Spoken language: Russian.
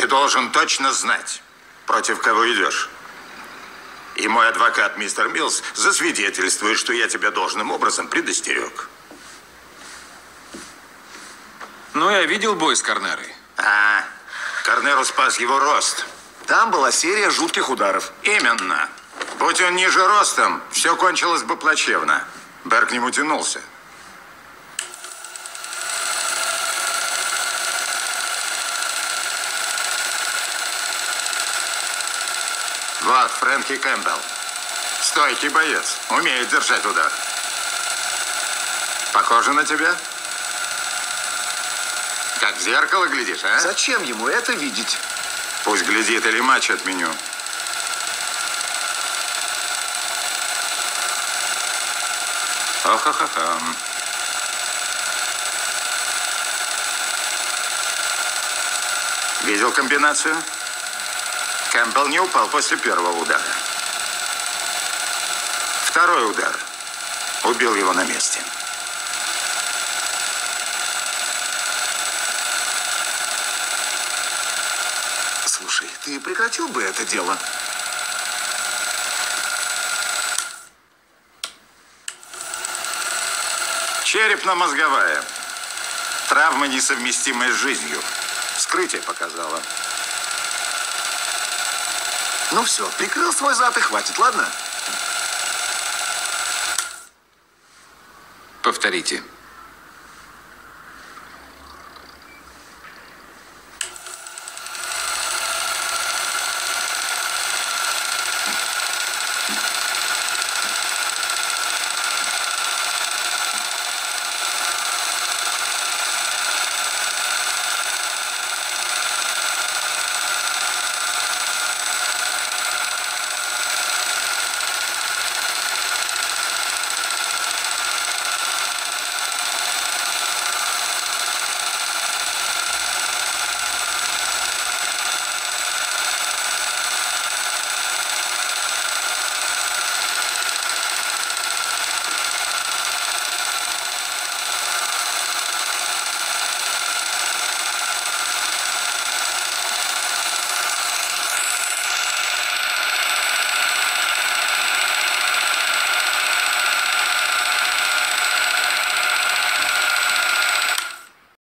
Ты должен точно знать, против кого идешь. И мой адвокат, мистер Милс, засвидетельствует, что я тебя должным образом предостерег. Ну, я видел бой с Корнерой. Корнеру спас его рост. Там была серия жутких ударов. Именно. Будь он ниже ростом, все кончилось бы плачевно. Бэр к нему тянулся. Вот, Фрэнки Кэмпбелл. Стойкий боец. Умеет держать удар. Похоже на тебя? Как в зеркало глядишь, а? Зачем ему это видеть? Пусть глядит, или матч отменю. Ха-ха-ха. Видел комбинацию? Кэмпбелл не упал после первого удара. Второй удар убил его на месте. Слушай, ты прекратил бы это дело? Черепно-мозговая. Травма, несовместимая с жизнью. Вскрытие показало. Ну все, прикрыл свой зад и хватит, ладно? Повторите.